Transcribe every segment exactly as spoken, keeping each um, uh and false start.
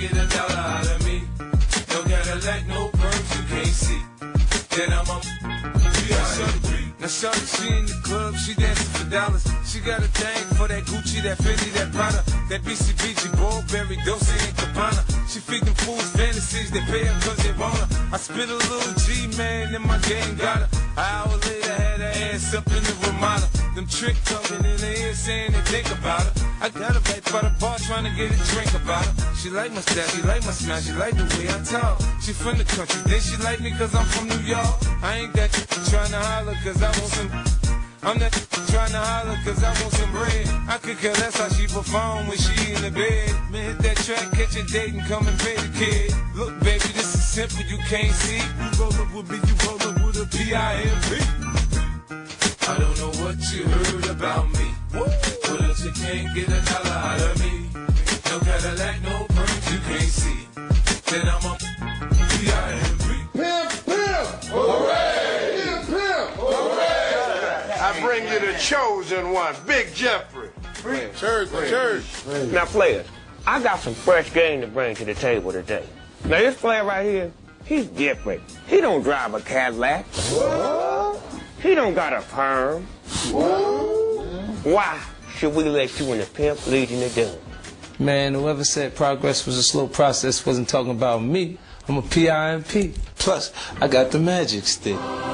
get a dollar out of me. No Cadillac, no perms, you can't see. Then I'm a now shorty, she in the club, she dancing for dollars. She got a thing for that Gucci, that Fendi, that Prada, that B C B G, Burberry, Dolce and Gabbana. She feed them fools fantasies, they pay her cause they want her. I spit a little G, man, and my game got her. An hour later, had her ass up in the Ramada. Them trick talking in her ear saying they think about her. I got her back by the bar trying to get a drink about her. She like my style, she like my smile, she like the way I talk. She from the country, then she like me cause I'm from New York. I ain't that trying to holler cause I want some. I'm not trying to holler cause I want some bread. I could care less how she perform when she in the bed. Man, hit that track, catch a date and come and pay the kid. Look baby, this is simple, you can't see. You rollin' with me, you rollin' with a P I M P. I don't know what you heard about me, but if you can't get a dollar out of me, no Cadillac, no perms, you can't see. Then I'm a P I M P. Pimp, pimp, hooray! Pimp, pimp, hooray! I bring you the chosen one, Big Jeffrey. Church, church. Now, players, I got some fresh game to bring to the table today. Now, this player right here, he's different. He don't drive a Cadillac. What? He don't got a perm. What? Why should we let you in the Pimp Legion of Doom? Man, whoever said progress was a slow process wasn't talking about me. I'm a P I M P. Plus, I got the magic stick.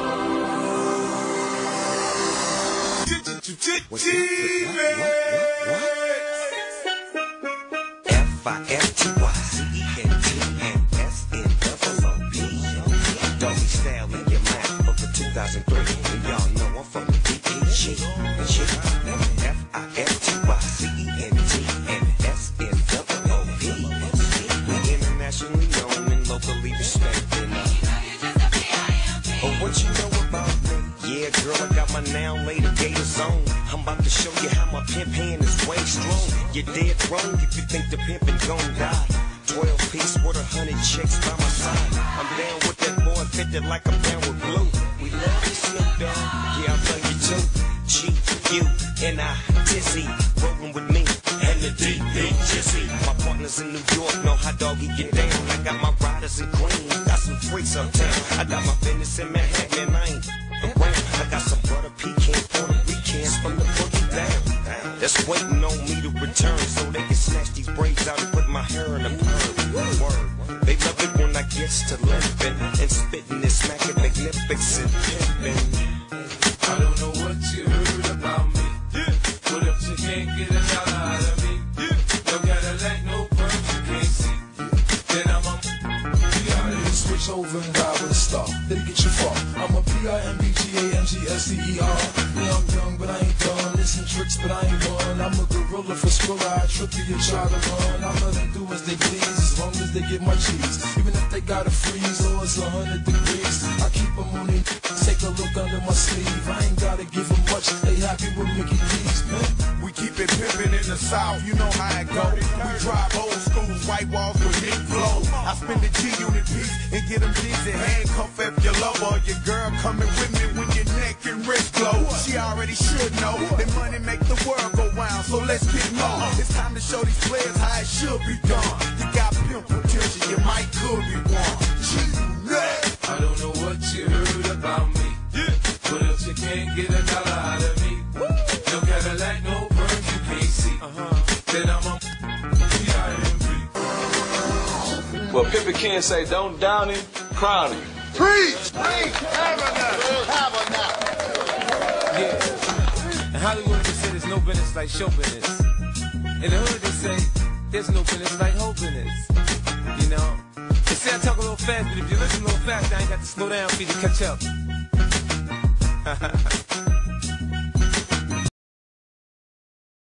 F I F T Y C E N T and S N O O P. Doggy style in your mouth over two thousand three. And y'all know I'm from the D E G. F I F T Y C E N T and S N O O P. We internationally known and locally respected. Oh, what you know about me? Yeah, girl, I got my now later gators on. I'm about to show you how my pimp hand is way strong. You're dead wrong if you think the pimpin' gon' die. Twelve piece with a hundred chicks by my side. I'm down with that boy, fitted like I'm down with blue. We love you, Snoop Dogg. Yeah, I love you too. G U N I Tizzy, rollin' with me and the D D Jizzy. My partners in New York know how doggy get down. I got my riders in Queens, got some freaks uptown. I got my business in Manhattan and I ain't around. I got some butter pecan Puerto Ricans from the boogie down. That's waiting on me to return so they can snatch these braids out and put my hair in a perm. Word. They love it when I gets to limping and spitting this smacking magnificent pimping. I don't know what you heard about me, but if you can't get a dollar out of me, no Cadillac, no perms, you can't see. Then I'm a P I M P. Switch over and ride with a star, then get you far. I'm a P I M P G A M G S T E R. Yeah, I'm young, but I ain't dumb. Listen tricks, but I ain't one. I'm a gorilla for Skrilla. I trip you and try to run. I let them do as they please, as long as they get my cheese. Even if they gotta freeze or it's a hundred degrees, I keep them on it. Take a look under my sleeve. I ain't gotta give them much. They happy with Mickey D's, man. We keep it pimpin' in the South, you know how it go. We drive old school white walls with Nick Flow. I spend the G-Unit piece and get them G's and handcuff if your lover or your girl coming with me when your neck and wrist glow. She already should know that money make the world go round, so let's get more. It's time to show these players how it should be done. You got pimp potential, you might could be one. G-Unit. I don't know what you heard about me, but if you can't get a dollar out of me, no Cadillac, no perms, you can't see. Then I'm a P I M P. Well, Pimpin' Ken say, don't down him, crown him. Preach! Preach! Have enough! Have enough! Yeah. In Hollywood, they say there's no business like show business. In the hood, they say there's no business like whole business. You know? They say I talk a little fast, but if you listen a little fast, I ain't got to slow down for you to catch up.